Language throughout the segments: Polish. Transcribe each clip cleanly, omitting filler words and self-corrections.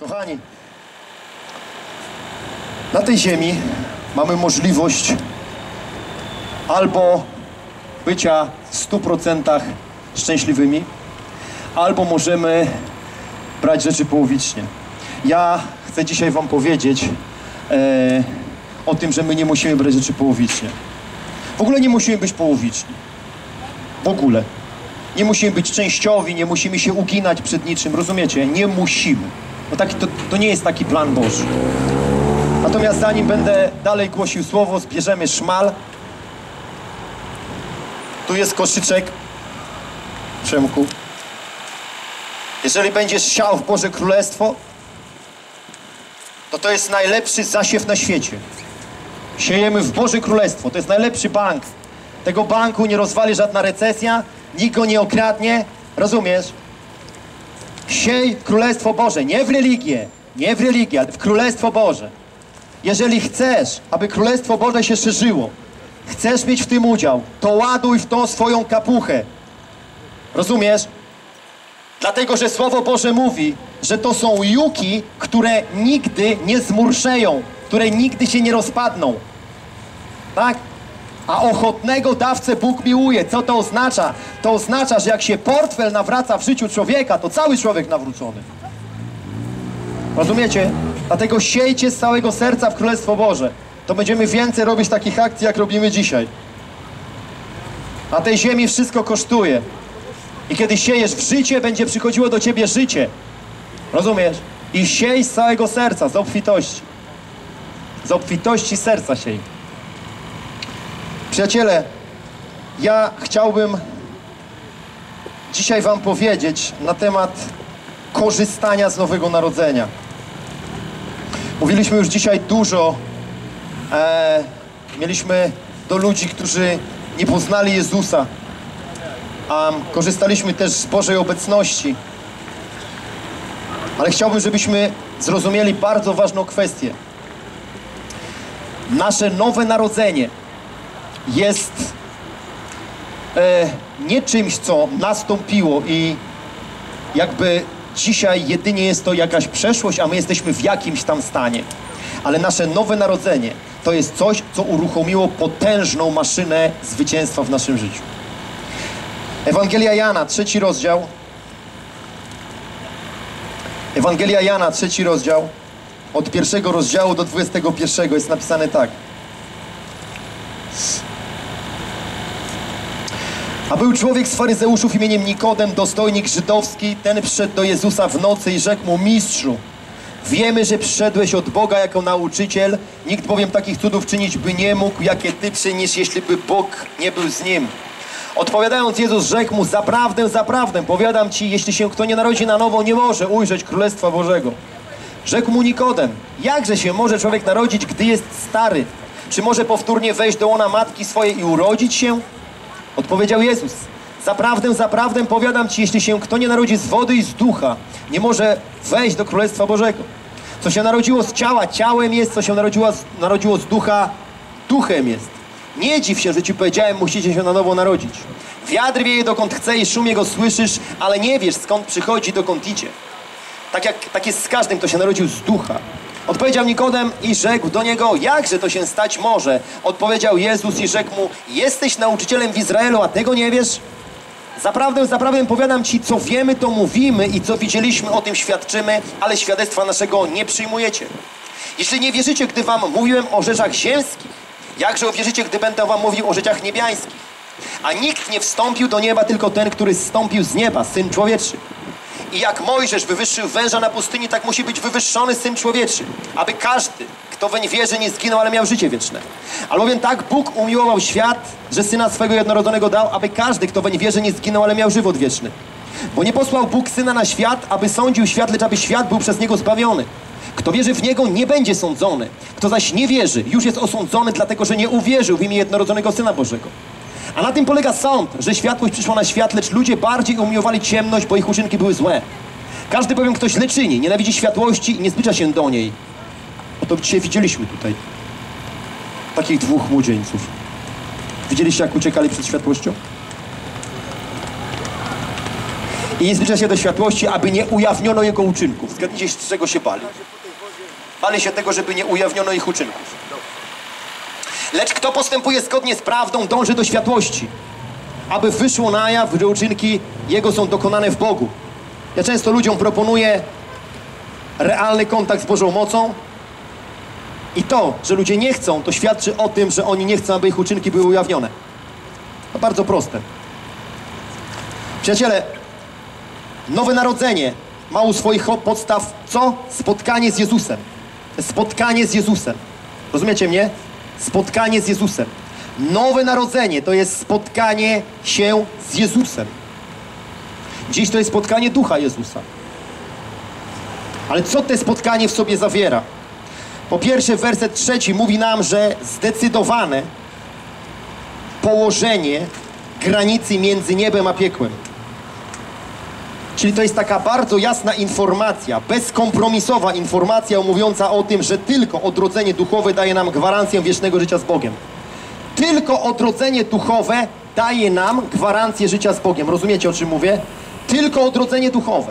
Kochani, na tej ziemi mamy możliwość albo bycia w 100% szczęśliwymi, albo możemy brać rzeczy połowicznie. Ja chcę dzisiaj wam powiedzieć o tym, że my nie musimy brać rzeczy połowicznie. W ogóle nie musimy być połowiczni. W ogóle. Nie musimy być częściowi, nie musimy się uginać przed niczym, rozumiecie? Nie musimy. No to nie jest taki plan Boży. Natomiast zanim będę dalej głosił słowo, zbierzemy szmal. Tu jest koszyczek. Przemku. Jeżeli będziesz siał w Boże Królestwo, to jest najlepszy zasiew na świecie. Siejemy w Boże Królestwo. To jest najlepszy bank. Tego banku nie rozwali żadna recesja, nikt go nie okradnie. Rozumiesz? Siej w Królestwo Boże. Nie w religię, ale w Królestwo Boże. Jeżeli chcesz, aby Królestwo Boże się szerzyło, chcesz mieć w tym udział, to ładuj w tą swoją kapuchę. Rozumiesz? Dlatego, że Słowo Boże mówi, że to są juki, które nigdy nie zmurszeją, które nigdy się nie rozpadną. Tak? A ochotnego dawcę Bóg miłuje. Co to oznacza? To oznacza, że jak się portfel nawraca w życiu człowieka, to cały człowiek nawrócony. Rozumiecie? Dlatego siejcie z całego serca w Królestwo Boże. To będziemy więcej robić takich akcji, jak robimy dzisiaj. Na tej ziemi wszystko kosztuje. I kiedy siejesz w życie, będzie przychodziło do ciebie życie. Rozumiesz? I siej z całego serca, z obfitości. Z obfitości serca siej. Przyjaciele, ja chciałbym dzisiaj wam powiedzieć na temat korzystania z Nowego Narodzenia. Mówiliśmy już dzisiaj dużo, mieliśmy do ludzi, którzy nie poznali Jezusa, a korzystaliśmy też z Bożej obecności. Ale chciałbym, żebyśmy zrozumieli bardzo ważną kwestię. Nasze nowe narodzenie jest nie czymś, co nastąpiło i jakby dzisiaj jedynie jest to jakaś przeszłość, a my jesteśmy w jakimś tam stanie. Ale nasze nowe narodzenie to jest coś, co uruchomiło potężną maszynę zwycięstwa w naszym życiu. Ewangelia Jana, 3 rozdział. Ewangelia Jana, 3 rozdział. Od 1 rozdziału do 21 jest napisane tak. A był człowiek z faryzeuszów imieniem Nikodem, dostojnik żydowski. Ten przyszedł do Jezusa w nocy i rzekł mu: Mistrzu, wiemy, że przyszedłeś od Boga jako nauczyciel. Nikt bowiem takich cudów czynić by nie mógł, jakie Ty czynisz, jeśli by Bóg nie był z nim. Odpowiadając, Jezus rzekł mu: Zaprawdę, zaprawdę, powiadam Ci, jeśli się kto nie narodzi na nowo, nie może ujrzeć Królestwa Bożego. Rzekł mu Nikodem: Jakże się może człowiek narodzić, gdy jest stary? Czy może powtórnie wejść do łona matki swojej i urodzić się? Odpowiedział Jezus: Zaprawdę, zaprawdę, powiadam Ci, jeśli się kto nie narodzi z wody i z ducha, nie może wejść do Królestwa Bożego. Co się narodziło z ciała, ciałem jest, co się narodziło z ducha, duchem jest. Nie dziw się, że Ci powiedziałem, musicie się na nowo narodzić. Wiatr wieje dokąd chce i szum jego słyszysz, ale nie wiesz, skąd przychodzi, dokąd idzie. Tak jest z każdym, kto się narodził z ducha. Odpowiedział Nikodem i rzekł do niego: Jakże to się stać może? Odpowiedział Jezus i rzekł mu: Jesteś nauczycielem w Izraelu, a tego nie wiesz? Zaprawdę, zaprawdę powiadam Ci, co wiemy, to mówimy i co widzieliśmy, o tym świadczymy, ale świadectwa naszego nie przyjmujecie. Jeśli nie wierzycie, gdy wam mówiłem o rzeczach ziemskich, jakże uwierzycie, gdy będę wam mówił o rzeczach niebiańskich? A nikt nie wstąpił do nieba, tylko ten, który zstąpił z nieba, Syn Człowieczy. I jak Mojżesz wywyższył węża na pustyni, tak musi być wywyższony Syn Człowieczy, aby każdy, kto weń wierzy, nie zginął, ale miał życie wieczne. Albowiem tak Bóg umiłował świat, że Syna swego jednorodzonego dał, aby każdy, kto weń wierzy, nie zginął, ale miał żywot wieczny. Bo nie posłał Bóg Syna na świat, aby sądził świat, lecz aby świat był przez Niego zbawiony. Kto wierzy w Niego, nie będzie sądzony. Kto zaś nie wierzy, już jest osądzony, dlatego że nie uwierzył w imię jednorodzonego Syna Bożego. A na tym polega sąd, że światłość przyszła na świat, lecz ludzie bardziej umiłowali ciemność, bo ich uczynki były złe. Każdy bowiem, kto źle czyni, nienawidzi światłości i nie zbliża się do niej. Oto dzisiaj widzieliśmy tutaj takich dwóch młodzieńców. Widzieliście, jak uciekali przed światłością? I nie zbliża się do światłości, aby nie ujawniono jego uczynków. Zgadnijcie, z czego się bali. Bali się tego, żeby nie ujawniono ich uczynków. Lecz kto postępuje zgodnie z prawdą, dąży do światłości, aby wyszło na jaw, że uczynki jego są dokonane w Bogu. Ja często ludziom proponuję realny kontakt z Bożą mocą i to, że ludzie nie chcą, to świadczy o tym, że oni nie chcą, aby ich uczynki były ujawnione. To bardzo proste. Przyjaciele, nowe narodzenie ma u swoich podstaw co? Spotkanie z Jezusem. Spotkanie z Jezusem. Rozumiecie mnie? Spotkanie z Jezusem. Nowe narodzenie to jest spotkanie się z Jezusem. Dziś to jest spotkanie Ducha Jezusa. Ale co to spotkanie w sobie zawiera? Po pierwsze, werset 3 mówi nam, że zdecydowane położenie granicy między niebem a piekłem. Czyli to jest taka bardzo jasna informacja, bezkompromisowa informacja mówiąca o tym, że tylko odrodzenie duchowe daje nam gwarancję wiecznego życia z Bogiem. Tylko odrodzenie duchowe daje nam gwarancję życia z Bogiem. Rozumiecie, o czym mówię? Tylko odrodzenie duchowe.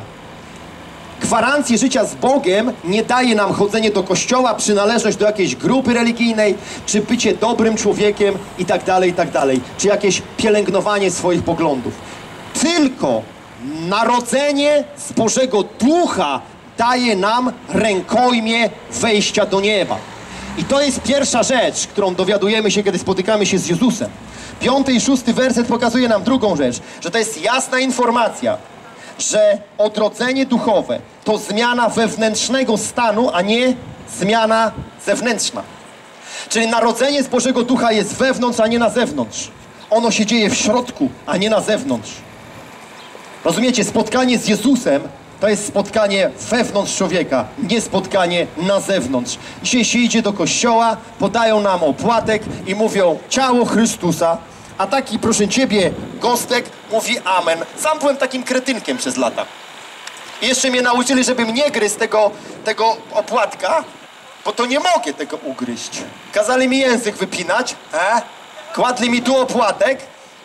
Gwarancję życia z Bogiem nie daje nam chodzenie do kościoła, przynależność do jakiejś grupy religijnej, czy bycie dobrym człowiekiem i tak dalej, czy jakieś pielęgnowanie swoich poglądów. Tylko narodzenie z Bożego Ducha daje nam rękojmię wejścia do nieba. I to jest pierwsza rzecz, którą dowiadujemy się, kiedy spotykamy się z Jezusem. 5. i 6. werset pokazuje nam drugą rzecz, że to jest jasna informacja, że odrodzenie duchowe to zmiana wewnętrznego stanu, a nie zmiana zewnętrzna. Czyli narodzenie z Bożego Ducha jest wewnątrz, a nie na zewnątrz. Ono się dzieje w środku, a nie na zewnątrz. Rozumiecie? Spotkanie z Jezusem to jest spotkanie wewnątrz człowieka, nie spotkanie na zewnątrz. Dzisiaj się idzie do kościoła, podają nam opłatek i mówią ciało Chrystusa, a taki, proszę Ciebie, gostek mówi amen. Sam byłem takim kretynkiem przez lata. I jeszcze mnie nauczyli, żebym nie gryzł tego opłatka, bo to nie mogę tego ugryźć. Kazali mi język wypinać, kładli mi tu opłatek,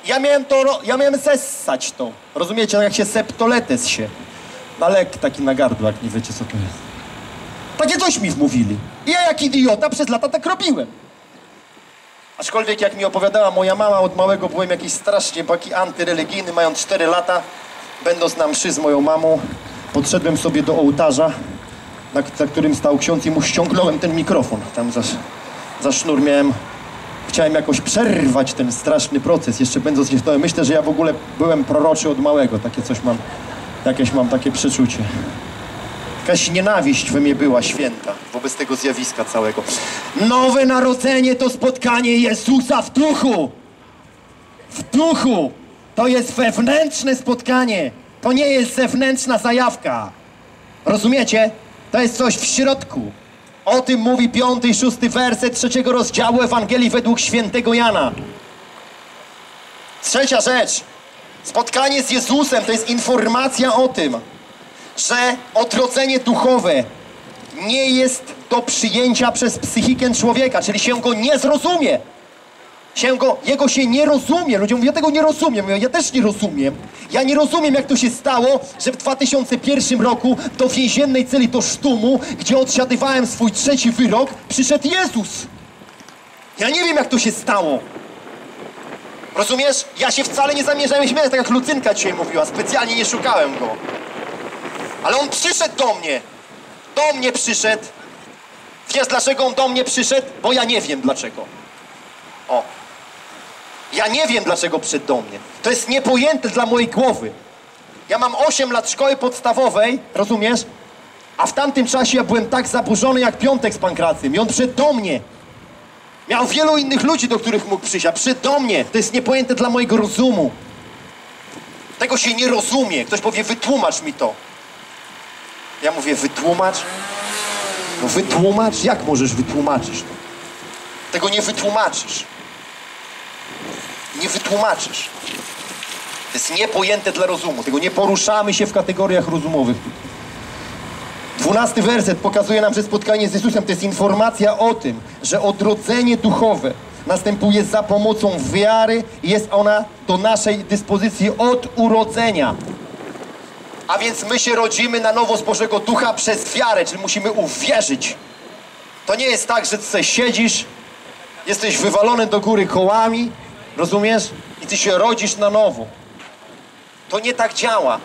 ja miałem zessać to. Rozumiecie, jak się septoletes się. Na lek taki na gardło, jak nie wiecie, co to jest. Takie coś mi wmówili. I ja jak idiota przez lata tak robiłem. Aczkolwiek jak mi opowiadała moja mama, od małego byłem jakiś strasznie taki antyreligijny, mając 4 lata, będąc na mszy z moją mamą, podszedłem sobie do ołtarza, za którym stał ksiądz i mu ściągnąłem ten mikrofon. Tam za sznur chciałem jakoś przerwać ten straszny proces, jeszcze będąc dziewczyną. Myślę, że ja w ogóle byłem proroczy od małego, jakieś mam takie przeczucie. Jakaś nienawiść we mnie była święta wobec tego zjawiska całego. Nowe narodzenie to spotkanie Jezusa w duchu. W duchu. To jest wewnętrzne spotkanie. To nie jest zewnętrzna zajawka. Rozumiecie? To jest coś w środku. O tym mówi 5. i 6. werset 3. rozdziału Ewangelii według świętego Jana. Trzecia rzecz. Spotkanie z Jezusem to jest informacja o tym, że odrodzenie duchowe nie jest do przyjęcia przez psychikę człowieka, czyli się go nie zrozumie. Jego się nie rozumie. Ludzie mówią, ja tego nie rozumiem. Mówię, ja też nie rozumiem. Ja nie rozumiem, jak to się stało, że w 2001 roku do więziennej celi, do sztumu, gdzie odsiadywałem swój 3. wyrok, przyszedł Jezus. Ja nie wiem, jak to się stało. Rozumiesz? Ja się wcale nie zamierzałem śmiać, tak jak Lucynka dzisiaj mówiła. Specjalnie nie szukałem go. Ale on przyszedł do mnie. Do mnie przyszedł. Wiesz, dlaczego on do mnie przyszedł? Bo ja nie wiem dlaczego. O. Ja nie wiem, dlaczego przyszedł do mnie. To jest niepojęte dla mojej głowy. Ja mam 8 lat szkoły podstawowej, rozumiesz? A w tamtym czasie ja byłem tak zaburzony jak Piątek z Pankracym. I on przyszedł do mnie. Miał wielu innych ludzi, do których mógł przyjść, a przyszedł do mnie. To jest niepojęte dla mojego rozumu. Tego się nie rozumie. Ktoś powie, wytłumacz mi to. Ja mówię, wytłumacz? No wytłumacz? Jak możesz wytłumaczyć to? Tego nie wytłumaczysz. Nie wytłumaczysz. To jest niepojęte dla rozumu. Tego nie poruszamy się w kategoriach rozumowych. 12. werset pokazuje nam, że spotkanie z Jezusem to jest informacja o tym, że odrodzenie duchowe następuje za pomocą wiary i jest ona do naszej dyspozycji od urodzenia. A więc my się rodzimy na nowo z Bożego Ducha przez wiarę, czyli musimy uwierzyć. To nie jest tak, że ty siedzisz, jesteś wywalony do góry kołami, rozumiesz? I ty się rodzisz na nowo. To nie tak działa.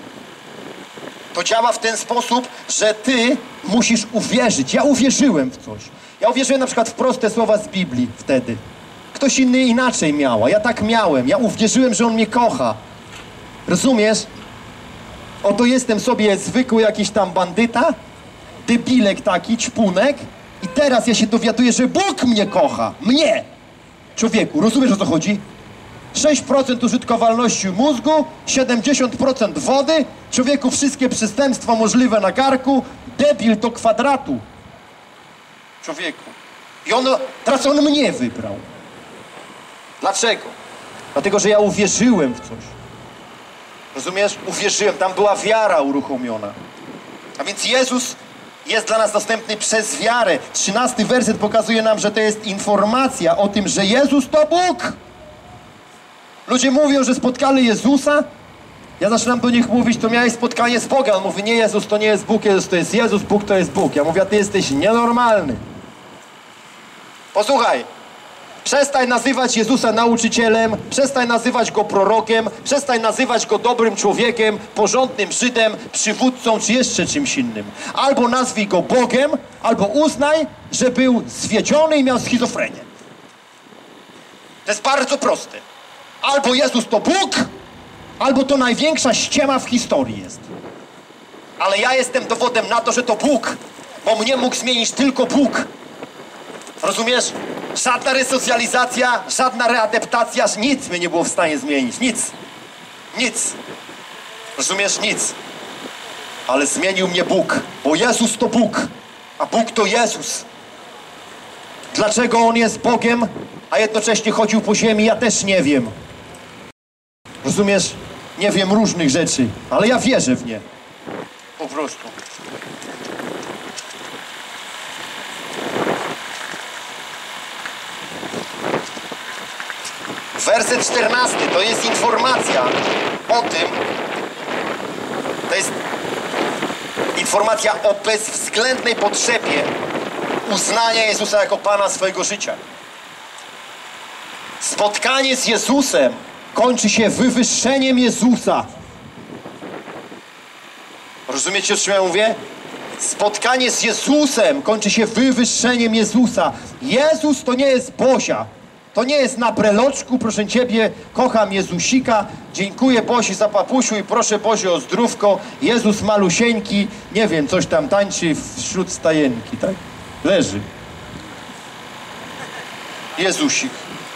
To działa w ten sposób, że ty musisz uwierzyć. Ja uwierzyłem w coś. Ja uwierzyłem na przykład w proste słowa z Biblii wtedy. Ktoś inny inaczej miał, a ja tak miałem. Ja uwierzyłem, że On mnie kocha. Rozumiesz? Oto jestem sobie zwykły jakiś tam bandyta, debilek taki, ćpunek i teraz ja się dowiaduję, że Bóg mnie kocha. Mnie! Człowieku, rozumiesz, o co chodzi? 6% użytkowalności mózgu, 70% wody, człowieku wszystkie przestępstwa możliwe na karku, debil do kwadratu. Człowieku. I teraz on mnie wybrał. Dlaczego? Dlatego, że ja uwierzyłem w coś. Rozumiesz? Uwierzyłem, tam była wiara uruchomiona. A więc Jezus jest dla nas dostępny przez wiarę. 13 werset pokazuje nam, że to jest informacja o tym, że Jezus to Bóg. Ludzie mówią, że spotkali Jezusa. Ja zaczynam do nich mówić, to miałeś spotkanie z Bogiem. On mówi, nie, Jezus to nie jest Bóg, Jezus to jest Jezus, Bóg to jest Bóg. Ja mówię, a ty jesteś nienormalny. Posłuchaj. Przestań nazywać Jezusa nauczycielem, przestań nazywać Go prorokiem, przestań nazywać Go dobrym człowiekiem, porządnym Żydem, przywódcą czy jeszcze czymś innym. Albo nazwij Go Bogiem, albo uznaj, że był zwiedziony i miał schizofrenię. To jest bardzo proste. Albo Jezus to Bóg, albo to największa ściema w historii jest. Ale ja jestem dowodem na to, że to Bóg, bo mnie mógł zmienić tylko Bóg. Rozumiesz? Żadna resocjalizacja, żadna readaptacja, nic mnie nie było w stanie zmienić. Nic. Nic. Rozumiesz? Nic. Ale zmienił mnie Bóg, bo Jezus to Bóg, a Bóg to Jezus. Dlaczego On jest Bogiem, a jednocześnie chodził po ziemi, ja też nie wiem. Rozumiesz? Nie wiem różnych rzeczy, ale ja wierzę w nie. Po prostu. Werset 14 to jest informacja o tym, to jest informacja o bezwzględnej potrzebie uznania Jezusa jako Pana swojego życia. Spotkanie z Jezusem kończy się wywyższeniem Jezusa. Rozumiecie, o czym ja mówię? Spotkanie z Jezusem kończy się wywyższeniem Jezusa. Jezus to nie jest Bozia. To nie jest na breloczku, proszę Ciebie, kocham Jezusika, dziękuję Bozi za papusiu i proszę Bozie o zdrówko. Jezus malusieńki, nie wiem, coś tam tańczy wśród stajenki, tak? Leży. Jezusik.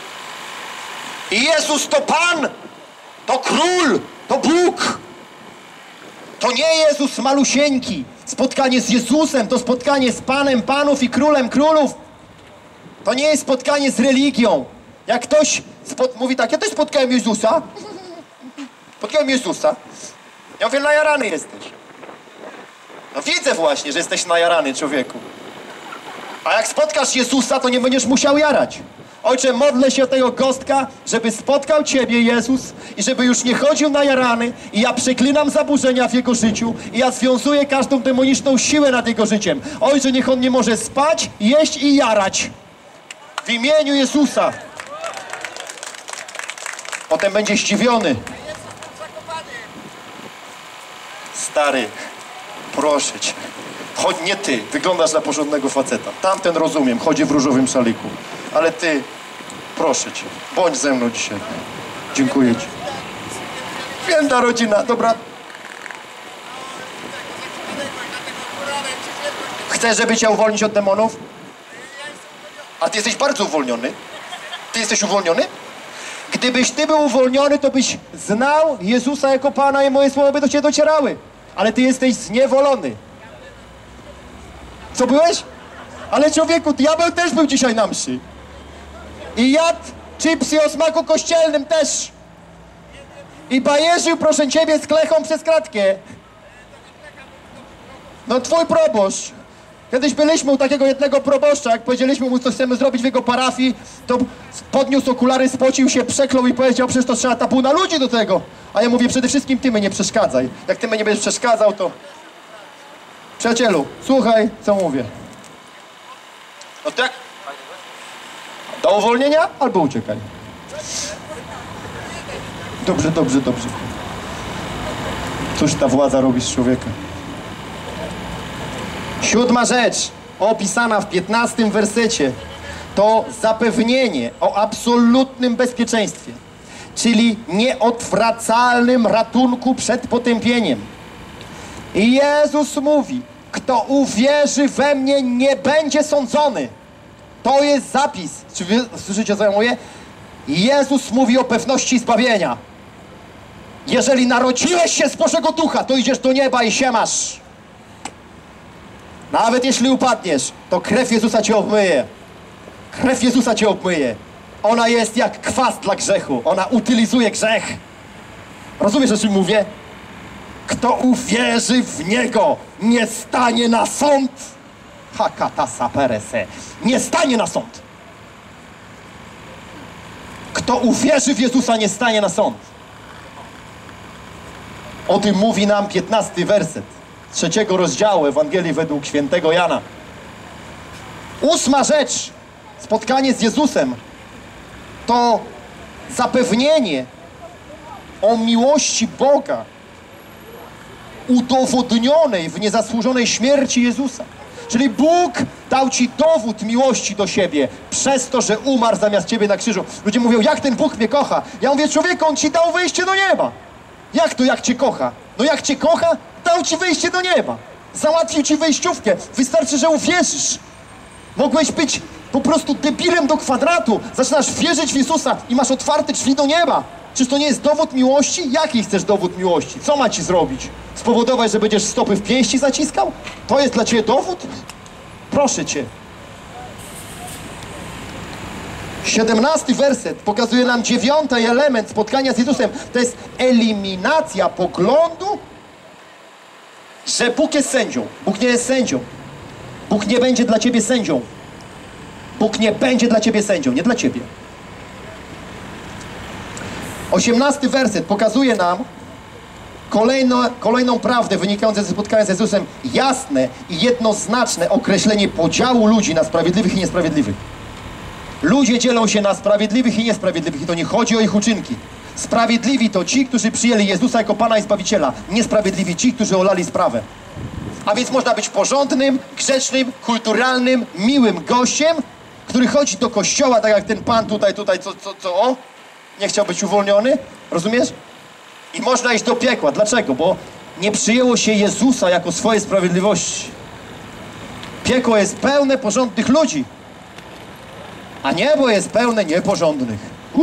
I Jezus to Pan, to Król, to Bóg. To nie Jezus malusieńki. Spotkanie z Jezusem to spotkanie z Panem Panów i Królem Królów. To nie jest spotkanie z religią. Jak ktoś mówi tak, ja też spotkałem Jezusa. Spotkałem Jezusa. Ja mówię, najarany jesteś. No widzę właśnie, że jesteś najarany, człowieku. A jak spotkasz Jezusa, to nie będziesz musiał jarać. Ojcze, modlę się o tego gostka, żeby spotkał Ciebie, Jezus, i żeby już nie chodził najarany. I ja przeklinam zaburzenia w jego życiu. I ja związuję każdą demoniczną siłę nad jego życiem. Ojcze, niech on nie może spać, jeść i jarać. W imieniu Jezusa. Potem będzie zdziwiony. Stary, proszę Cię. Chodź, nie ty, wyglądasz na porządnego faceta. Tamten rozumiem, chodzi w różowym szaliku. Ale ty, proszę Cię, bądź ze mną dzisiaj. Dziękuję Ci. Święta rodzina, dobra. Chcesz, żeby Cię uwolnić od demonów? A Ty jesteś bardzo uwolniony. Ty jesteś uwolniony? Gdybyś Ty był uwolniony, to byś znał Jezusa jako Pana i moje słowa by do Ciebie docierały. Ale Ty jesteś zniewolony. Co byłeś? Ale człowieku, diabeł też był dzisiaj na mszy. I jadł chipsy o smaku kościelnym też. I bajerzył, proszę Ciebie, z klechą przez kratkę. No Twój proboszcz. Kiedyś byliśmy u takiego jednego proboszcza, jak powiedzieliśmy mu, co chcemy zrobić w jego parafii, to podniósł okulary, spocił się, przeklął i powiedział, przecież to trzeba tabu na ludzi do tego. A ja mówię, przede wszystkim ty mnie nie przeszkadzaj. Jak ty mnie nie będziesz przeszkadzał, to... Przyjacielu, słuchaj, co mówię. No tak? Do uwolnienia albo uciekaj. Dobrze, dobrze, dobrze. Cóż ta władza robi z człowieka? 7. rzecz, opisana w 15 wersecie, to zapewnienie o absolutnym bezpieczeństwie, czyli nieodwracalnym ratunku przed potępieniem. I Jezus mówi, kto uwierzy we mnie, nie będzie sądzony. To jest zapis. Czy wy słyszycie, co ja mówię? Jezus mówi o pewności zbawienia. Jeżeli narodziłeś się z Bożego Ducha, to idziesz do nieba i się masz. Nawet jeśli upadniesz, to krew Jezusa cię obmyje. Krew Jezusa cię obmyje. Ona jest jak kwas dla grzechu. Ona utylizuje grzech. Rozumiesz, o czym mówię? Kto uwierzy w Niego, nie stanie na sąd. Hakatasa perese. Nie stanie na sąd. Kto uwierzy w Jezusa, nie stanie na sąd. O tym mówi nam 15 werset 3 rozdziału Ewangelii według świętego Jana. 8. rzecz, spotkanie z Jezusem, to zapewnienie o miłości Boga udowodnionej w niezasłużonej śmierci Jezusa. Czyli Bóg dał ci dowód miłości do siebie przez to, że umarł zamiast ciebie na krzyżu. Ludzie mówią, jak ten Bóg mnie kocha? Ja mówię, człowieku, On ci dał wejście do nieba. Jak to, jak cię kocha? No jak cię kocha, dał ci wejście do nieba. Załatwił ci wejściówkę. Wystarczy, że uwierzysz. Mogłeś być po prostu debilem do kwadratu. Zaczynasz wierzyć w Jezusa i masz otwarte drzwi do nieba. Czyż to nie jest dowód miłości? Jaki chcesz dowód miłości? Co ma ci zrobić? Spowodować, że będziesz stopy w pięści zaciskał? To jest dla ciebie dowód? Proszę cię. 17 werset pokazuje nam 9. element spotkania z Jezusem. To jest eliminacja poglądu, że Bóg jest sędzią. Bóg nie jest sędzią. Bóg nie będzie dla ciebie sędzią. Bóg nie będzie dla ciebie sędzią, nie dla ciebie. 18 werset pokazuje nam kolejną prawdę wynikającą ze spotkania z Jezusem. Jasne i jednoznaczne określenie podziału ludzi na sprawiedliwych i niesprawiedliwych. Ludzie dzielą się na sprawiedliwych i niesprawiedliwych i to nie chodzi o ich uczynki. Sprawiedliwi to ci, którzy przyjęli Jezusa jako Pana i Zbawiciela. Niesprawiedliwi ci, którzy olali sprawę. A więc można być porządnym, grzecznym, kulturalnym, miłym gościem, który chodzi do kościoła, tak jak ten pan tutaj, co, nie chciał być uwolniony, rozumiesz? I można iść do piekła. Dlaczego? Bo nie przyjęło się Jezusa jako swojej sprawiedliwości. Piekło jest pełne porządnych ludzi, a niebo jest pełne nieporządnych.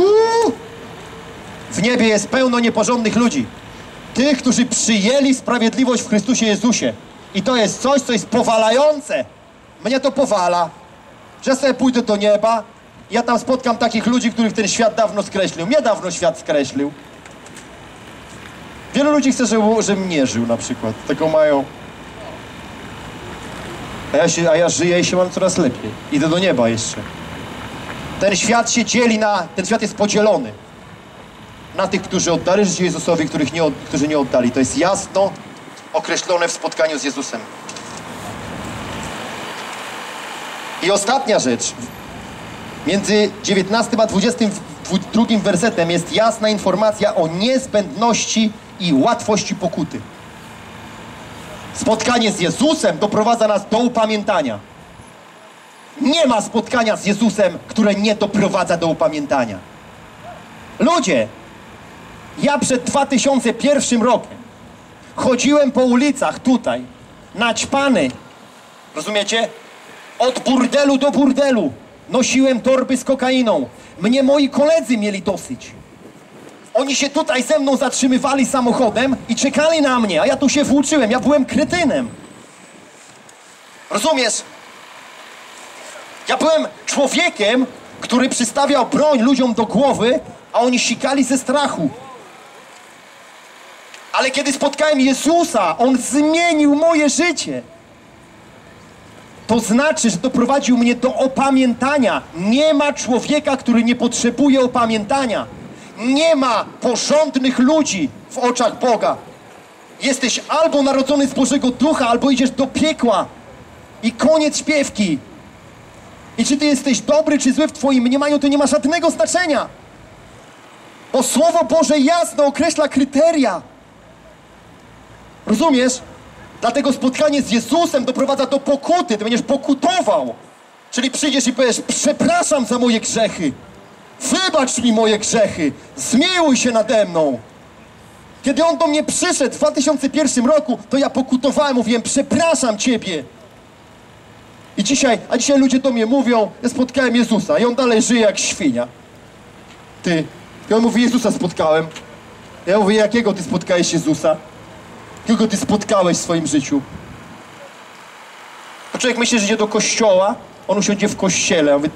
W niebie jest pełno nieporządnych ludzi. Tych, którzy przyjęli sprawiedliwość w Chrystusie Jezusie. I to jest coś, co jest powalające. Mnie to powala. Że ja sobie pójdę do nieba, ja tam spotkam takich ludzi, których ten świat dawno skreślił. Mnie dawno świat skreślił. Wielu ludzi chce, żebym nie żył na przykład. Taką mają. A ja żyję i się mam coraz lepiej. Idę do nieba jeszcze. Ten świat się dzieli na... Ten świat jest podzielony. Na tych, którzy oddali życie Jezusowi, którzy nie oddali. To jest jasno określone w spotkaniu z Jezusem. I ostatnia rzecz. Między 19 a 22 wersetem jest jasna informacja o niezbędności i łatwości pokuty. Spotkanie z Jezusem doprowadza nas do upamiętania. Nie ma spotkania z Jezusem, które nie doprowadza do upamiętania. Ludzie, ja przed 2001 rokiem chodziłem po ulicach tutaj, naćpany, rozumiecie? Od burdelu do burdelu. Nosiłem torby z kokainą. Mnie moi koledzy mieli dosyć. Oni się tutaj ze mną zatrzymywali samochodem i czekali na mnie, a ja tu się włóczyłem. Ja byłem kretynem. Rozumiesz? Ja byłem człowiekiem, który przystawiał broń ludziom do głowy, a oni sikali ze strachu. Ale kiedy spotkałem Jezusa, On zmienił moje życie. To znaczy, że doprowadził mnie do opamiętania. Nie ma człowieka, który nie potrzebuje opamiętania. Nie ma porządnych ludzi w oczach Boga. Jesteś albo narodzony z Bożego Ducha, albo idziesz do piekła. I koniec śpiewki. I czy ty jesteś dobry, czy zły w twoim mniemaniu, to nie ma żadnego znaczenia. Bo Słowo Boże jasno określa kryteria. Rozumiesz? Dlatego spotkanie z Jezusem doprowadza do pokuty. Ty będziesz pokutował. Czyli przyjdziesz i powiesz: przepraszam za moje grzechy. Wybacz mi moje grzechy. Zmiłuj się nade mną. Kiedy On do mnie przyszedł w 2001 roku, to ja pokutowałem, mówiłem: przepraszam Ciebie. I dzisiaj ludzie do mnie mówią: ja spotkałem Jezusa. I On dalej żyje jak świnia. I on mówi: Jezusa spotkałem. Ja mówię: jakiego ty spotkałeś Jezusa? Jakiego ty spotkałeś w swoim życiu? To człowiek myśli, że idzie do kościoła, on usiądzie w kościele. Ja mówię: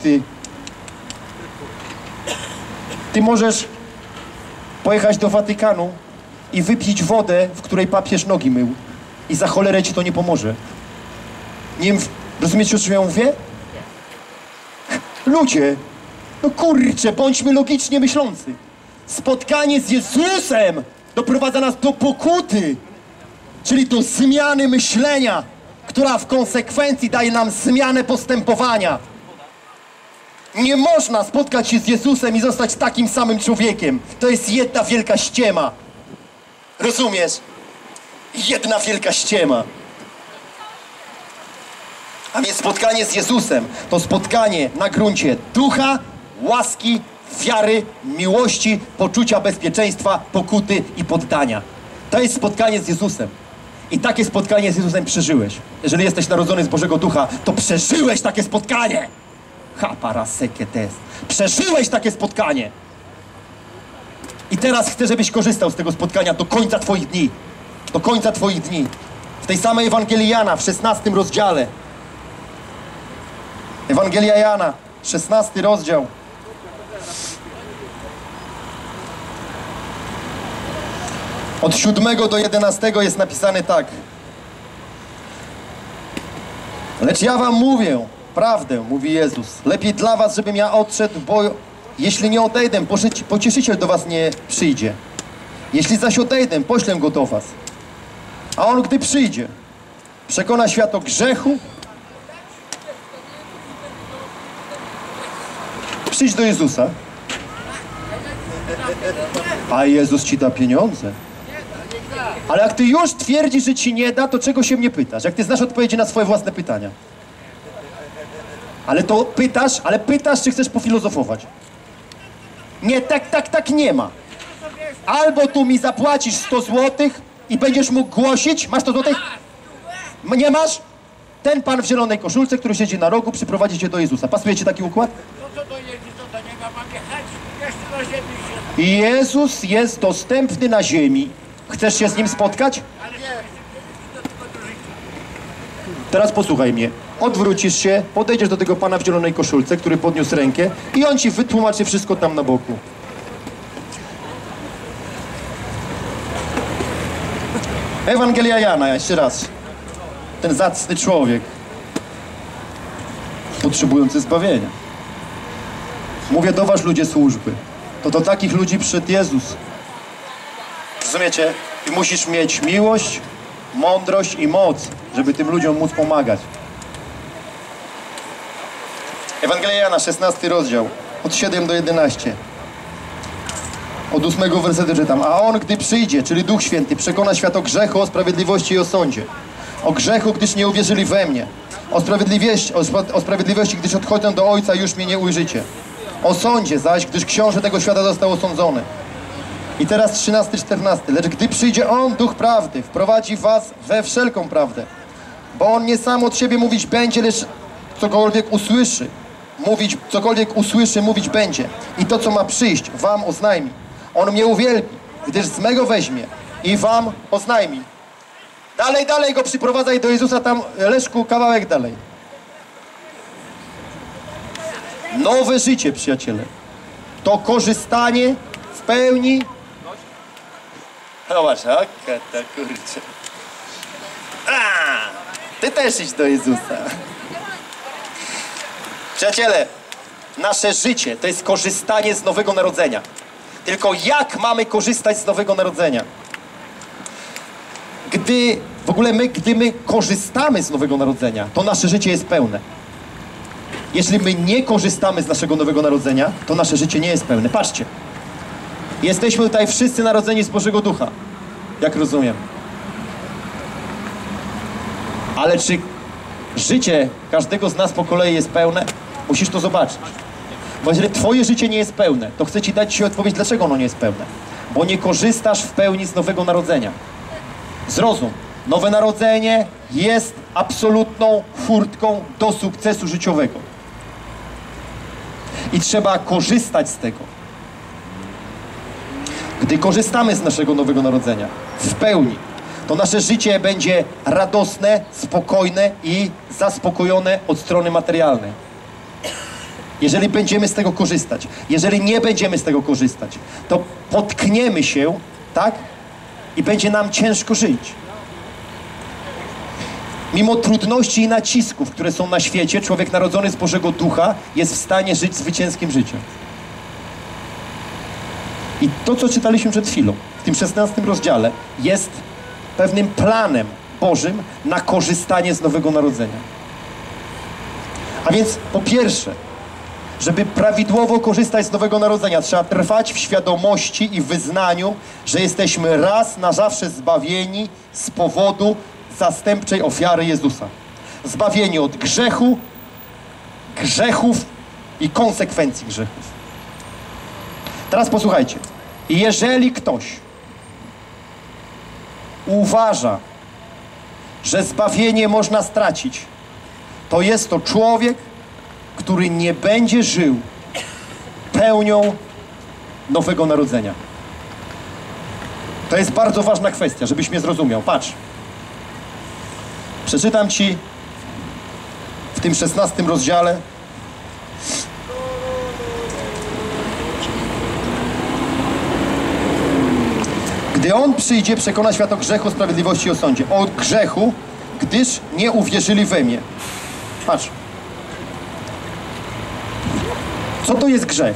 ty możesz pojechać do Watykanu i wypić wodę, w której papież nogi mył. I za cholerę ci to nie pomoże. Nie wiem, rozumiecie, o czym ja mówię? Ludzie, no kurczę, bądźmy logicznie myślący. Spotkanie z Jezusem doprowadza nas do pokuty, czyli do zmiany myślenia, która w konsekwencji daje nam zmianę postępowania. Nie można spotkać się z Jezusem i zostać takim samym człowiekiem. To jest jedna wielka ściema. Rozumiesz? Jedna wielka ściema. A więc spotkanie z Jezusem to spotkanie na gruncie ducha, łaski, wiary, miłości, poczucia bezpieczeństwa, pokuty i poddania. To jest spotkanie z Jezusem. I takie spotkanie z Jezusem przeżyłeś. Jeżeli jesteś narodzony z Bożego Ducha, to przeżyłeś takie spotkanie. Przeżyłeś takie spotkanie. I teraz chcę, żebyś korzystał z tego spotkania do końca twoich dni. Do końca twoich dni. W tej samej Ewangelii Jana, w 16 rozdziale. Ewangelia Jana, 16 rozdział. Od 7 do 11 jest napisane tak. Lecz ja wam mówię prawdę, mówi Jezus. Lepiej dla was, żebym ja odszedł, bo jeśli nie odejdę, pocieszyciel do was nie przyjdzie. Jeśli zaś odejdę, poślę go do was. A on, gdy przyjdzie, przekona świat o grzechu. Przyjdź do Jezusa, a Jezus ci da pieniądze. Ale jak ty już twierdzisz, że ci nie da, to czego się mnie pytasz? Jak ty znasz odpowiedzi na swoje własne pytania. Ale to pytasz, czy chcesz pofilozofować. Nie, tak nie ma. Albo tu mi zapłacisz 100 złotych i będziesz mógł głosić. Masz 100 złotych? Nie masz? Ten pan w zielonej koszulce, który siedzi na rogu, przyprowadzi cię do Jezusa. Pasuje ci taki układ? I Jezus jest dostępny na ziemi. Chcesz się z Nim spotkać? Teraz posłuchaj mnie. Odwrócisz się, podejdziesz do tego pana w zielonej koszulce, który podniósł rękę, i on ci wytłumaczy wszystko tam na boku. Ewangelia Jana, jeszcze raz. Ten zacny człowiek, potrzebujący zbawienia. Mówię do was, ludzie służby. To do takich ludzi przyszedł Jezus. Rozumiecie? Ty musisz mieć miłość, mądrość i moc, żeby tym ludziom móc pomagać. Ewangelia Jana, 16 rozdział, od 7 do 11. Od 8 wersetu czytam. A On, gdy przyjdzie, czyli Duch Święty, przekona świat o grzechu, o sprawiedliwości i o sądzie. O grzechu, gdyż nie uwierzyli we mnie. O sprawiedliwości, gdyż odchodzę do Ojca, już mnie nie ujrzycie. O sądzie zaś, gdyż książę tego świata został osądzony. I teraz 13-14. Lecz gdy przyjdzie On, Duch Prawdy, wprowadzi was we wszelką prawdę. Bo On nie sam od siebie mówić będzie, lecz cokolwiek usłyszy, mówić będzie. I to, co ma przyjść, wam oznajmi. On mnie uwielbi, gdyż z mego weźmie i wam oznajmi. Dalej go przyprowadzaj do Jezusa, tam, Leszku, kawałek dalej. Nowe życie, przyjaciele. To korzystanie w pełni. Zobacz, kurczę. Ty też idź do Jezusa. Przyjaciele, nasze życie to jest korzystanie z Nowego Narodzenia. Tylko jak mamy korzystać z Nowego Narodzenia? Gdy my korzystamy z Nowego Narodzenia, to nasze życie jest pełne. Jeśli my nie korzystamy z naszego Nowego Narodzenia, to nasze życie nie jest pełne. Patrzcie. Jesteśmy tutaj wszyscy narodzeni z Bożego Ducha. Jak rozumiem. Ale czy życie każdego z nas po kolei jest pełne? Musisz to zobaczyć. Bo jeżeli twoje życie nie jest pełne, to chcę ci dać ci odpowiedź, dlaczego ono nie jest pełne. Bo nie korzystasz w pełni z Nowego Narodzenia. Zrozum. Nowe Narodzenie jest absolutną furtką do sukcesu życiowego. I trzeba korzystać z tego. Gdy korzystamy z naszego Nowego Narodzenia w pełni, to nasze życie będzie radosne, spokojne i zaspokojone od strony materialnej. Jeżeli będziemy z tego korzystać, jeżeli nie będziemy z tego korzystać, to potkniemy się, tak? I będzie nam ciężko żyć. Mimo trudności i nacisków, które są na świecie, człowiek narodzony z Bożego Ducha jest w stanie żyć zwycięskim życiem. I to, co czytaliśmy przed chwilą, w tym 16 rozdziale, jest pewnym planem Bożym na korzystanie z Nowego Narodzenia. A więc po pierwsze, żeby prawidłowo korzystać z Nowego Narodzenia, trzeba trwać w świadomości i wyznaniu, że jesteśmy raz na zawsze zbawieni z powodu zastępczej ofiary Jezusa. Zbawieni od grzechu, grzechów i konsekwencji grzechów. Teraz posłuchajcie. Jeżeli ktoś uważa, że zbawienie można stracić, to jest to człowiek, który nie będzie żył pełnią Nowego Narodzenia. To jest bardzo ważna kwestia, żebyś mnie zrozumiał. Patrz. Przeczytam ci w tym 16 rozdziale gdy On przyjdzie, przekona świat o grzechu, sprawiedliwości i o sądzie. O grzechu, gdyż nie uwierzyli we mnie. Patrz. Co to jest grzech?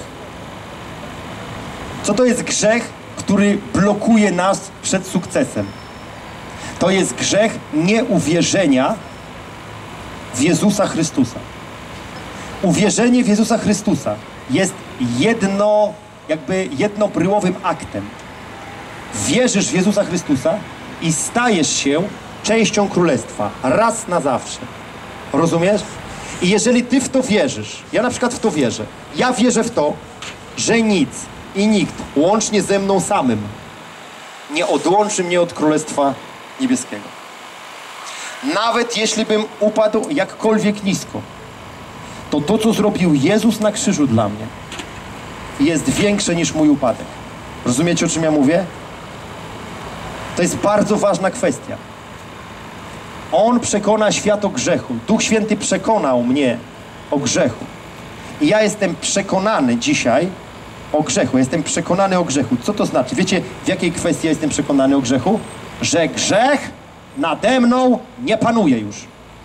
Co to jest grzech, który blokuje nas przed sukcesem? To jest grzech nieuwierzenia w Jezusa Chrystusa. Uwierzenie w Jezusa Chrystusa jest jednobryłowym aktem. Wierzysz w Jezusa Chrystusa i stajesz się częścią Królestwa. Raz na zawsze. Rozumiesz? I jeżeli ty w to wierzysz, ja na przykład w to wierzę, ja wierzę w to, że nic i nikt, łącznie ze mną samym, nie odłączy mnie od Królestwa Niebieskiego. Nawet jeśli bym upadł jakkolwiek nisko, to to, co zrobił Jezus na krzyżu dla mnie, jest większe niż mój upadek. Rozumiecie, o czym ja mówię? To jest bardzo ważna kwestia. On przekona świat o grzechu. Duch Święty przekonał mnie o grzechu. I ja jestem przekonany dzisiaj o grzechu. Jestem przekonany o grzechu. Co to znaczy? Wiecie, w jakiej kwestii ja jestem przekonany o grzechu? Że grzech nade mną nie panuje już.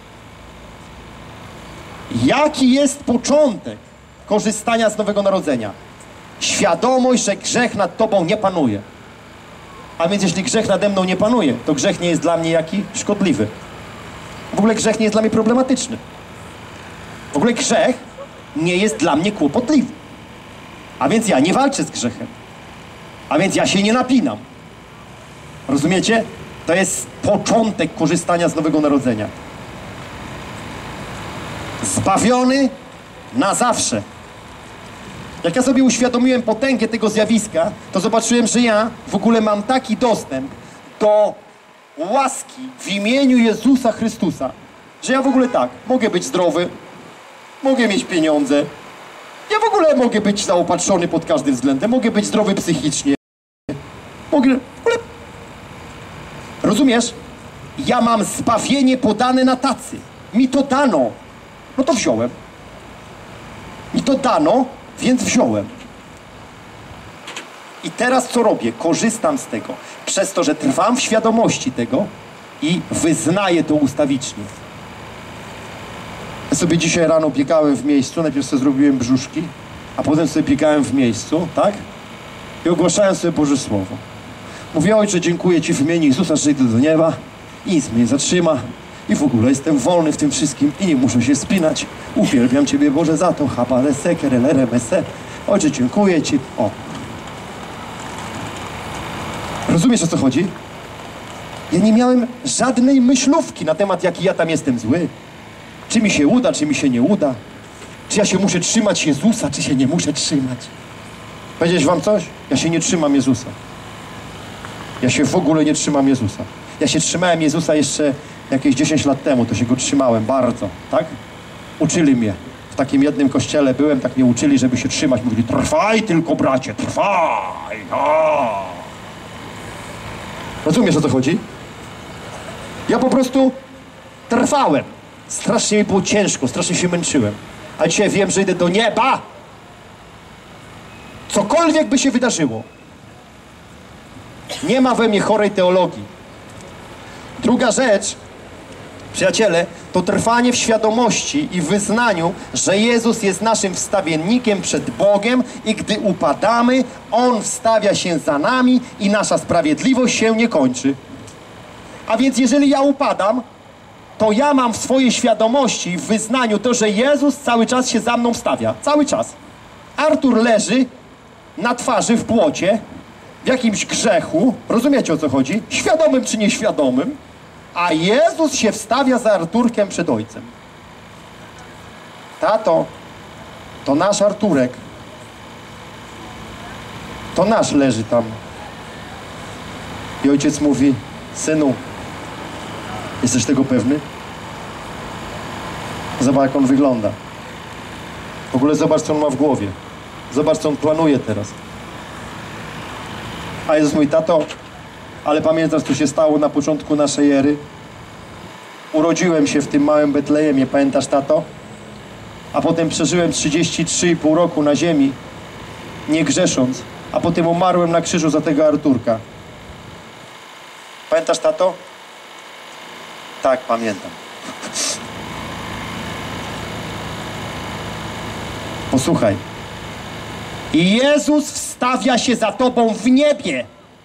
Jaki jest początek korzystania z Nowego Narodzenia? Świadomość, że grzech nad tobą nie panuje. A więc jeśli grzech nade mną nie panuje, to grzech nie jest dla mnie jaki? Szkodliwy. W ogóle grzech nie jest dla mnie problematyczny. W ogóle grzech nie jest dla mnie kłopotliwy. A więc ja nie walczę z grzechem. A więc ja się nie napinam. Rozumiecie? To jest początek korzystania z Nowego Narodzenia. Zbawiony na zawsze. Jak ja sobie uświadomiłem potęgę tego zjawiska, to zobaczyłem, że ja w ogóle mam taki dostęp do łaski w imieniu Jezusa Chrystusa, że ja w ogóle tak, mogę być zdrowy, mogę mieć pieniądze, ja w ogóle mogę być zaopatrzony pod każdym względem, mogę być zdrowy psychicznie, mogę... W ogóle... Rozumiesz? Ja mam zbawienie podane na tacy. Mi to dano. No to wziąłem. Mi to dano, więc wziąłem. I teraz co robię? Korzystam z tego. Przez to, że trwam w świadomości tego i wyznaję to ustawicznie. sobie dzisiaj rano piekałem w miejscu, najpierw sobie zrobiłem brzuszki, a potem sobie piekałem w miejscu, tak? I ogłaszałem sobie Boże Słowo. Mówię: Ojcze, dziękuję Ci w imieniu Jezusa, że idę do nieba i nic mnie nie zatrzyma i w ogóle jestem wolny w tym wszystkim i nie muszę się spinać. Uwielbiam Ciebie, Boże, za to. Ojcze, dziękuję Ci. O. Rozumiesz, o co chodzi? Ja nie miałem żadnej myślówki na temat, jaki ja tam jestem zły. Czy mi się uda, czy mi się nie uda. Czy ja się muszę trzymać Jezusa, czy się nie muszę trzymać. Powiedzieć wam coś? Ja się nie trzymam Jezusa. Ja się w ogóle nie trzymam Jezusa. Ja się trzymałem Jezusa jeszcze jakieś 10 lat temu, to się Go trzymałem bardzo, tak? Uczyli mnie. W takim jednym kościele byłem, tak mnie uczyli, żeby się trzymać. Mówili: trwaj tylko, bracie, trwaj! O! Rozumiesz, o co chodzi? Ja po prostu trwałem. Strasznie mi było ciężko, strasznie się męczyłem. A dzisiaj wiem, że idę do nieba. Cokolwiek by się wydarzyło. Nie ma we mnie chorej teologii. Druga rzecz, przyjaciele, to trwanie w świadomości i w wyznaniu, że Jezus jest naszym wstawiennikiem przed Bogiem i gdy upadamy, On wstawia się za nami i nasza sprawiedliwość się nie kończy. A więc jeżeli ja upadam, to ja mam w swojej świadomości, w wyznaniu to, że Jezus cały czas się za mną wstawia. Cały czas. Artur leży na twarzy w błocie, w jakimś grzechu. Rozumiecie, o co chodzi? Świadomym czy nieświadomym. A Jezus się wstawia za Arturkiem przed Ojcem. Tato, to nasz Arturek. To nasz leży tam. I Ojciec mówi: synu, jesteś tego pewny? Zobacz, jak on wygląda. W ogóle zobacz, co on ma w głowie. Zobacz, co on planuje teraz. A Jezus mówi: tato, ale pamiętasz, co się stało na początku naszej ery? Urodziłem się w tym małym Betlejemie, pamiętasz, tato? A potem przeżyłem 33,5 roku na ziemi, nie grzesząc. A potem umarłem na krzyżu za tego Arturka. Pamiętasz, tato? Tak, pamiętam. Posłuchaj. I Jezus wstawia się za tobą w niebie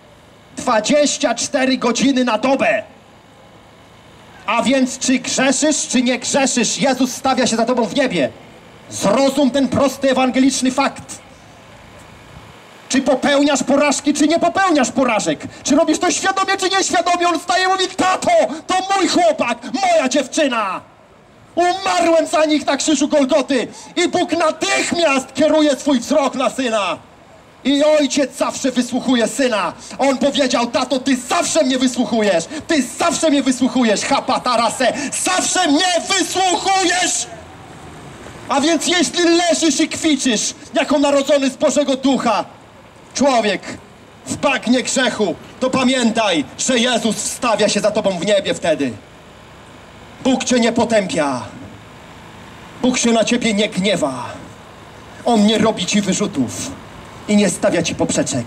24 godziny na dobę. A więc czy grzeszysz, czy nie grzeszysz, Jezus stawia się za tobą w niebie. Zrozum ten prosty ewangeliczny fakt. Czy popełniasz porażki, czy nie popełniasz porażek? Czy robisz to świadomie, czy nieświadomie? On staje i mówi: tato, to mój chłopak, moja dziewczyna. Umarłem za nich na krzyżu Golgoty. I Bóg natychmiast kieruje swój wzrok na syna. I ojciec zawsze wysłuchuje syna. On powiedział: tato, ty zawsze mnie wysłuchujesz. Ty zawsze mnie wysłuchujesz, hapatarase. Zawsze mnie wysłuchujesz. A więc jeśli leżysz i kwiczysz jako narodzony z Bożego Ducha człowiek w bagnie grzechu, to pamiętaj, że Jezus wstawia się za tobą w niebie wtedy. Bóg cię nie potępia. Bóg się na ciebie nie gniewa. On nie robi ci wyrzutów i nie stawia ci poprzeczek.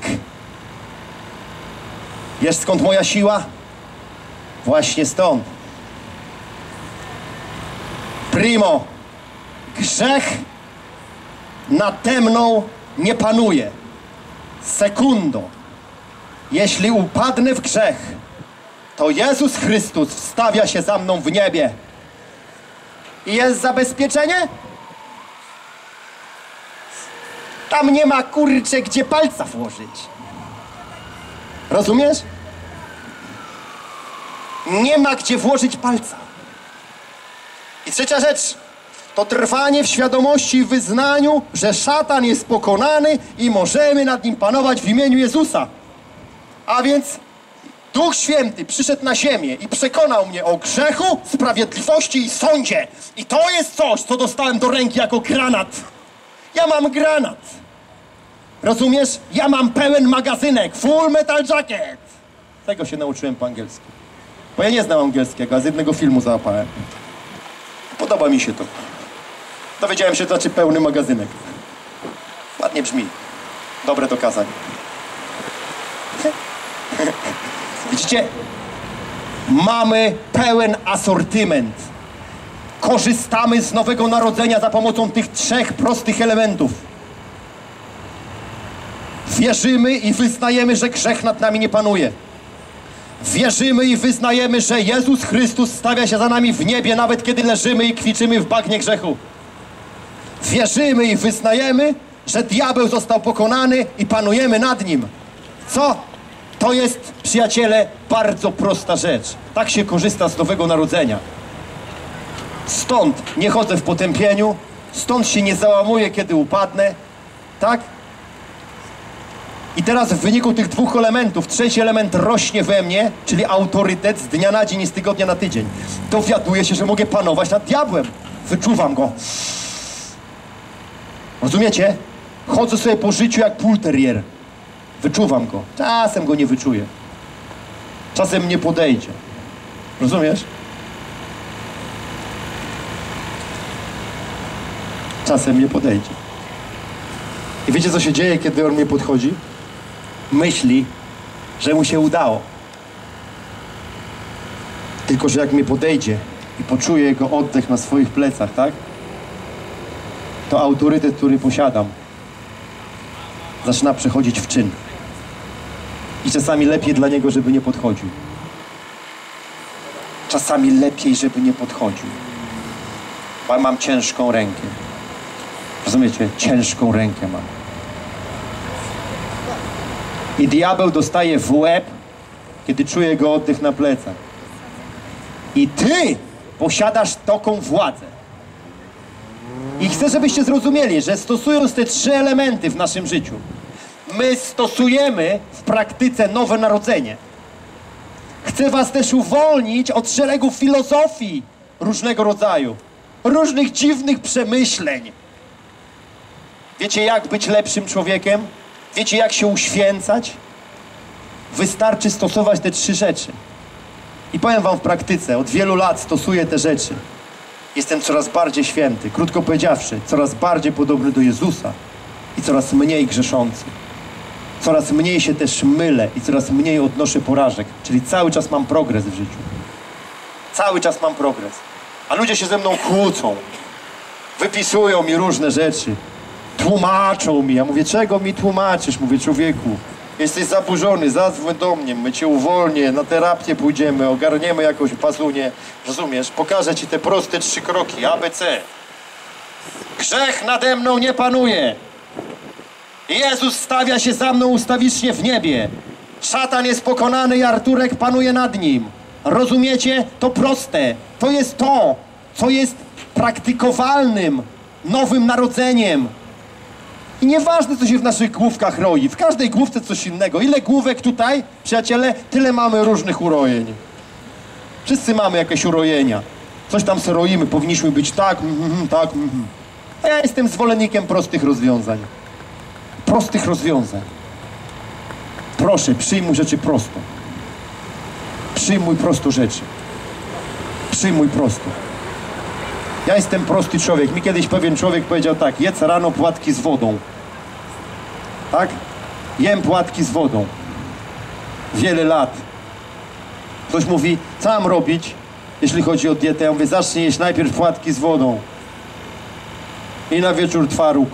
Wiesz, skąd moja siła? Właśnie stąd. Primo, grzech nade mną nie panuje. Sekundo, jeśli upadnę w grzech, to Jezus Chrystus wstawia się za mną w niebie. I jest zabezpieczenie? Tam nie ma, kurczę, gdzie palca włożyć. Rozumiesz? Nie ma gdzie włożyć palca. I trzecia rzecz, to trwanie w świadomości i wyznaniu, że szatan jest pokonany i możemy nad nim panować w imieniu Jezusa. A więc Duch Święty przyszedł na ziemię i przekonał mnie o grzechu, sprawiedliwości i sądzie. I to jest coś, co dostałem do ręki jako granat. Ja mam granat. Rozumiesz? Ja mam pełen magazynek, full metal jacket. Tego się nauczyłem po angielsku. Bo ja nie znam angielskiego, a z jednego filmu załapałem. Podoba mi się to. Dowiedziałem się, co znaczy pełny magazynek. Ładnie brzmi. Dobre to kazanie. Widzicie? Mamy pełen asortyment. Korzystamy z nowego narodzenia za pomocą tych 3 prostych elementów. Wierzymy i wyznajemy, że grzech nad nami nie panuje. Wierzymy i wyznajemy, że Jezus Chrystus stawia się za nami w niebie, nawet kiedy leżymy i kwiczymy w bagnie grzechu. Wierzymy i wyznajemy, że diabeł został pokonany i panujemy nad nim. Co? To jest, przyjaciele, bardzo prosta rzecz. Tak się korzysta z nowego narodzenia. Stąd nie chodzę w potępieniu, stąd się nie załamuję, kiedy upadnę. Tak? I teraz w wyniku tych 2 elementów, 3. element rośnie we mnie, czyli autorytet z dnia na dzień i z tygodnia na tydzień. Dowiaduję się, że mogę panować nad diabłem. Wyczuwam go. Rozumiecie? Chodzę sobie po życiu jak pulterier. Wyczuwam go. Czasem go nie wyczuję. Czasem mnie podejdzie. Rozumiesz? Czasem mnie podejdzie. I wiecie, co się dzieje, kiedy on mnie podchodzi? Myśli, że mu się udało. Tylko że jak mnie podejdzie i poczuje jego oddech na swoich plecach, tak? To autorytet, który posiadam, zaczyna przechodzić w czyn. I czasami lepiej dla niego, żeby nie podchodził. Czasami lepiej, żeby nie podchodził. Bo ja mam ciężką rękę. Rozumiecie? Ciężką rękę mam. I diabeł dostaje w łeb, kiedy czuje jego oddech na plecach. I ty posiadasz taką władzę. I chcę, żebyście zrozumieli, że stosując te 3 elementy w naszym życiu, my stosujemy w praktyce nowe narodzenie. Chcę was też uwolnić od szeregu filozofii różnego rodzaju, różnych dziwnych przemyśleń. Wiecie, jak być lepszym człowiekiem? Wiecie, jak się uświęcać? Wystarczy stosować te 3 rzeczy. I powiem wam w praktyce, od wielu lat stosuję te rzeczy. Jestem coraz bardziej święty, krótko powiedziawszy, coraz bardziej podobny do Jezusa i coraz mniej grzeszący. Coraz mniej się też mylę i coraz mniej odnoszę porażek, czyli cały czas mam progres w życiu. Cały czas mam progres. A ludzie się ze mną kłócą, wypisują mi różne rzeczy, tłumaczą mi. Ja mówię, czego mi tłumaczysz? Mówię, człowieku, jesteś zaburzony, zadzwoń do mnie, my cię uwolnię, na terapię pójdziemy, ogarniemy jakąś pazunię, rozumiesz? Pokażę ci te proste 3 kroki, ABC. Grzech nade mną nie panuje. Jezus stawia się za mną ustawicznie w niebie. Szatan jest pokonany i Arturek panuje nad nim. Rozumiecie? To proste. To jest to, co jest praktykowalnym, nowym narodzeniem. I nieważne, co się w naszych główkach roi. W każdej główce coś innego. Ile główek tutaj, przyjaciele, tyle mamy różnych urojeń. Wszyscy mamy jakieś urojenia. Coś tam se roimy, powinniśmy być tak, tak. A ja jestem zwolennikiem prostych rozwiązań. Prostych rozwiązań. Proszę, przyjmuj rzeczy prosto. Przyjmuj prosto rzeczy. Przyjmuj prosto. Ja jestem prosty człowiek. Mi kiedyś pewien człowiek powiedział tak: jedz rano płatki z wodą. Tak? Jem płatki z wodą. Wiele lat. Ktoś mówi, co mam robić, jeśli chodzi o dietę? Ja mówię, zacznij jeść najpierw płatki z wodą. I na wieczór twaróg.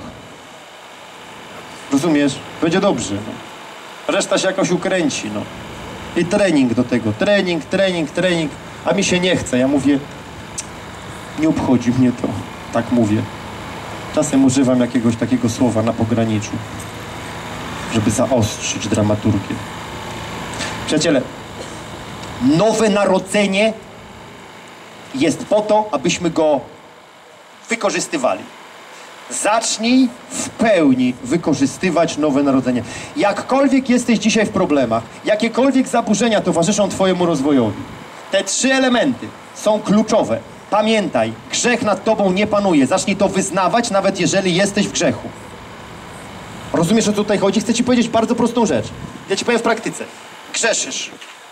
Rozumiesz? Będzie dobrze. No. Reszta się jakoś ukręci. No. I trening do tego. Trening, trening, trening. A mi się nie chce. Ja mówię, nie obchodzi mnie to. Tak mówię. Czasem używam jakiegoś takiego słowa na pograniczu, żeby zaostrzyć dramaturgię. Przyjaciele, nowe narodzenie jest po to, abyśmy go wykorzystywali. Zacznij w pełni wykorzystywać nowe narodzenie. Jakkolwiek jesteś dzisiaj w problemach, jakiekolwiek zaburzenia towarzyszą twojemu rozwojowi, te 3 elementy są kluczowe. Pamiętaj, grzech nad tobą nie panuje. Zacznij to wyznawać, nawet jeżeli jesteś w grzechu. Rozumiesz, o co tutaj chodzi? Chcę ci powiedzieć bardzo prostą rzecz. Ja ci powiem w praktyce. Grzeszysz.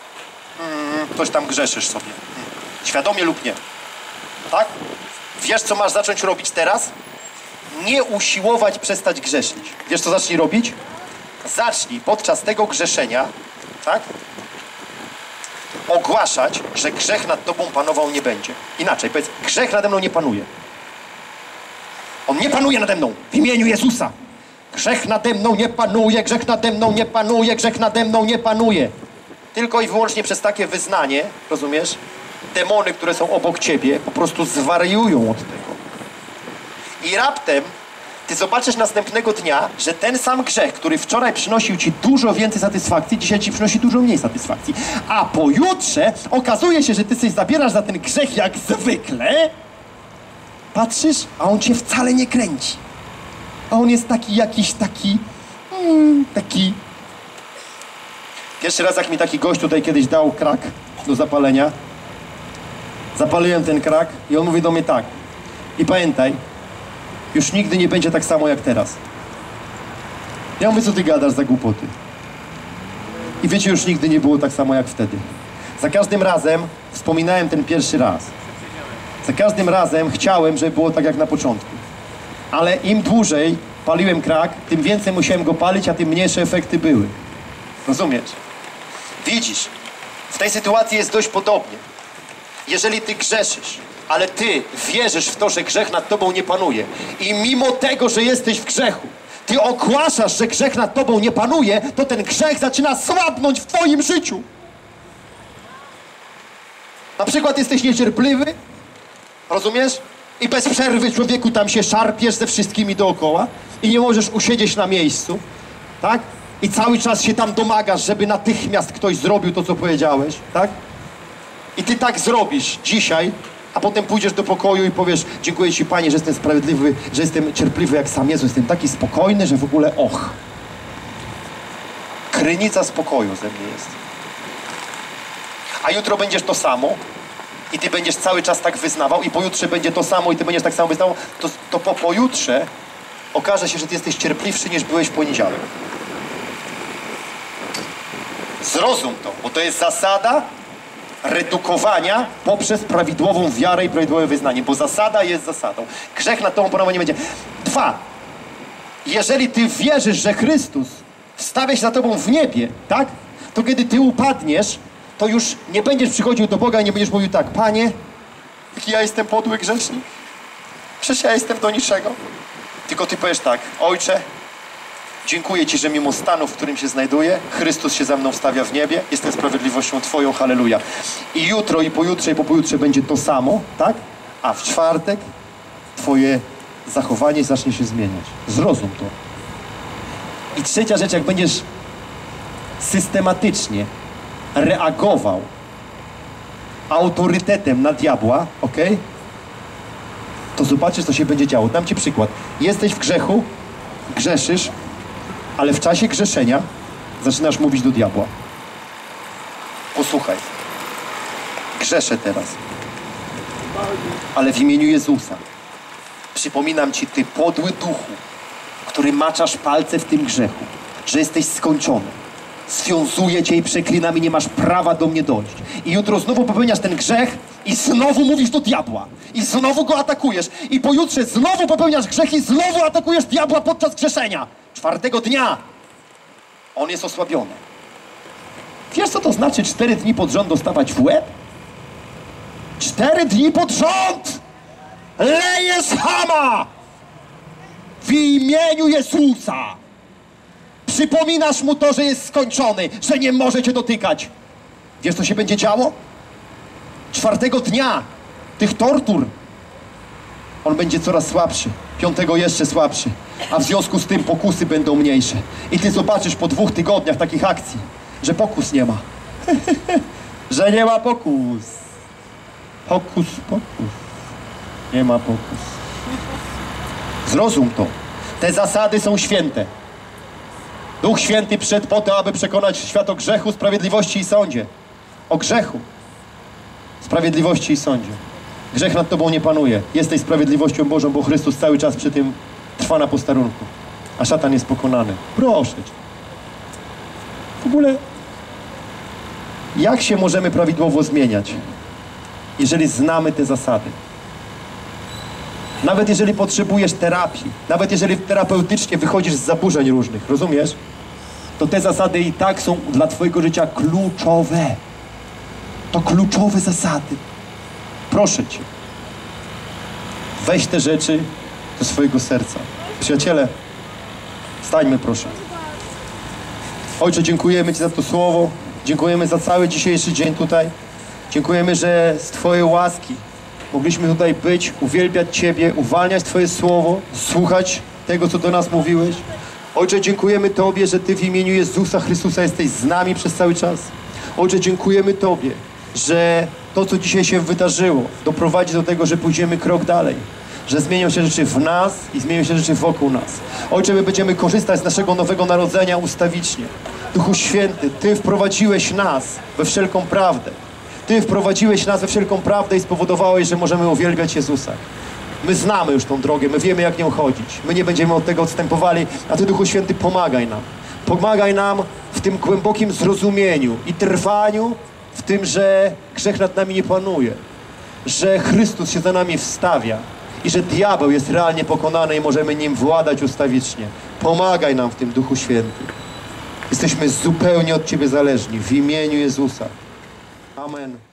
Coś tam grzeszysz sobie. Świadomie lub nie. Tak? Wiesz, co masz zacząć robić teraz? Nie usiłować przestać grzeszyć. Wiesz, co zacznij robić? Zacznij podczas tego grzeszenia, tak? ogłaszać, że grzech nad tobą panował nie będzie. Inaczej, powiedz, grzech nade mną nie panuje. On nie panuje nade mną w imieniu Jezusa. Grzech nade mną nie panuje, grzech nade mną nie panuje, grzech nade mną nie panuje. Tylko i wyłącznie przez takie wyznanie, rozumiesz? Demony, które są obok ciebie, po prostu zwariują od tego. I raptem ty zobaczysz następnego dnia, że ten sam grzech, który wczoraj przynosił ci dużo więcej satysfakcji, dzisiaj ci przynosi dużo mniej satysfakcji. A pojutrze okazuje się, że ty coś zabierasz za ten grzech jak zwykle. Patrzysz, a on cię wcale nie kręci. A on jest taki jakiś taki... Pierwszy raz jak mi taki gość tutaj kiedyś dał krak do zapalenia, zapaliłem ten krak i on mówi do mnie tak. I pamiętaj, już nigdy nie będzie tak samo jak teraz. Ja mówię, co ty gadasz za głupoty? I wiecie, już nigdy nie było tak samo jak wtedy. Za każdym razem wspominałem ten pierwszy raz. Za każdym razem chciałem, żeby było tak jak na początku. Ale im dłużej paliłem krak, tym więcej musiałem go palić, a tym mniejsze efekty były. Rozumiesz? Widzisz, w tej sytuacji jest dość podobnie. Jeżeli ty grzeszysz, ale ty wierzysz w to, że grzech nad tobą nie panuje i mimo tego, że jesteś w grzechu, ty ogłaszasz, że grzech nad tobą nie panuje, to ten grzech zaczyna słabnąć w twoim życiu. Na przykład jesteś niecierpliwy, rozumiesz? I bez przerwy, człowieku, tam się szarpiesz ze wszystkimi dookoła i nie możesz usiedzieć na miejscu, tak? I cały czas się tam domagasz, żeby natychmiast ktoś zrobił to, co powiedziałeś, tak? I ty tak zrobisz dzisiaj, a potem pójdziesz do pokoju i powiesz: dziękuję ci, Panie, że jestem sprawiedliwy, że jestem cierpliwy jak sam Jezus, jestem taki spokojny, że w ogóle krynica spokoju ze mnie jest. A jutro będziesz to samo i ty będziesz cały czas tak wyznawał i pojutrze będzie to samo i ty będziesz tak samo wyznawał, to po pojutrze okaże się, że ty jesteś cierpliwszy niż byłeś w poniedziałek. Zrozum to, bo to jest zasada redukowania poprzez prawidłową wiarę i prawidłowe wyznanie, bo zasada jest zasadą. Grzech nad tobą panował nie będzie. 2. Jeżeli ty wierzysz, że Chrystus wstawia się za tobą w niebie, tak? To kiedy ty upadniesz, to już nie będziesz przychodził do Boga i nie będziesz mówił tak: Panie, jaki ja jestem podły grzesznik. Przecież ja jestem do niczego. Tylko ty powiesz tak: Ojcze, dziękuję ci, że mimo stanu, w którym się znajduję, Chrystus się za mną wstawia w niebie, jestem sprawiedliwością Twoją, halleluja. I jutro, i pojutrze, i po pojutrze będzie to samo, tak? A w czwartek twoje zachowanie zacznie się zmieniać. Zrozum to. I trzecia rzecz, jak będziesz systematycznie reagował autorytetem na diabła, ok? To zobaczysz, co się będzie działo. Dam ci przykład. Jesteś w grzechu, grzeszysz, ale w czasie grzeszenia zaczynasz mówić do diabła: posłuchaj, grzeszę teraz, ale w imieniu Jezusa przypominam ci, ty podły duchu, który maczasz palce w tym grzechu, że jesteś skończony. Związuję cię i przeklinam i nie masz prawa do mnie dojść. I jutro znowu popełniasz ten grzech i znowu mówisz do diabła. I znowu go atakujesz. I pojutrze znowu popełniasz grzech i znowu atakujesz diabła podczas grzeszenia. 4. dnia on jest osłabiony. Wiesz, co to znaczy 4 dni pod rząd dostawać w łeb? 4 dni pod rząd lejesz chama w imieniu Jezusa. Przypominasz mu to, że jest skończony, że nie może cię dotykać. Wiesz, co się będzie działo? 4. dnia tych tortur on będzie coraz słabszy. 5. jeszcze słabszy. A w związku z tym pokusy będą mniejsze. I ty zobaczysz po 2 tygodniach takich akcji, że pokus nie ma. Że nie ma pokus. Hokus pokus. Nie ma pokus. Zrozum to. Te zasady są święte. Duch Święty przyszedł po to, aby przekonać świat o grzechu, sprawiedliwości i sądzie. O grzechu, sprawiedliwości i sądzie. Grzech nad tobą nie panuje. Jesteś sprawiedliwością Bożą, bo Chrystus cały czas przy tym trwa na posterunku. A szatan jest pokonany. Proszę cię. W ogóle, jak się możemy prawidłowo zmieniać, jeżeli znamy te zasady? Nawet jeżeli potrzebujesz terapii, nawet jeżeli terapeutycznie wychodzisz z zaburzeń różnych, rozumiesz? To te zasady i tak są dla twojego życia kluczowe. To kluczowe zasady. Proszę Cię, weź te rzeczy do swojego serca. Przyjaciele, stańmy proszę. Ojcze, dziękujemy Ci za to słowo. Dziękujemy za cały dzisiejszy dzień tutaj. Dziękujemy, że z Twojej łaski mogliśmy tutaj być, uwielbiać Ciebie, uwalniać Twoje słowo, słuchać tego, co do nas mówiłeś. Ojcze, dziękujemy Tobie, że Ty w imieniu Jezusa Chrystusa jesteś z nami przez cały czas. Ojcze, dziękujemy Tobie, że to, co dzisiaj się wydarzyło, doprowadzi do tego, że pójdziemy krok dalej. Że zmienią się rzeczy w nas i zmienią się rzeczy wokół nas. Ojcze, my będziemy korzystać z naszego nowego narodzenia ustawicznie. Duchu Święty, Ty wprowadziłeś nas we wszelką prawdę. Ty wprowadziłeś nas we wszelką prawdę i spowodowałeś, że możemy uwielbiać Jezusa. My znamy już tą drogę, my wiemy, jak nią chodzić. My nie będziemy od tego odstępowali, a Ty, Duchu Święty, pomagaj nam. Pomagaj nam w tym głębokim zrozumieniu i trwaniu w tym, że grzech nad nami nie panuje. Że Chrystus się za nami wstawia i że diabeł jest realnie pokonany i możemy nim władać ustawicznie. Pomagaj nam w tym, Duchu Święty. Jesteśmy zupełnie od Ciebie zależni w imieniu Jezusa. Amen.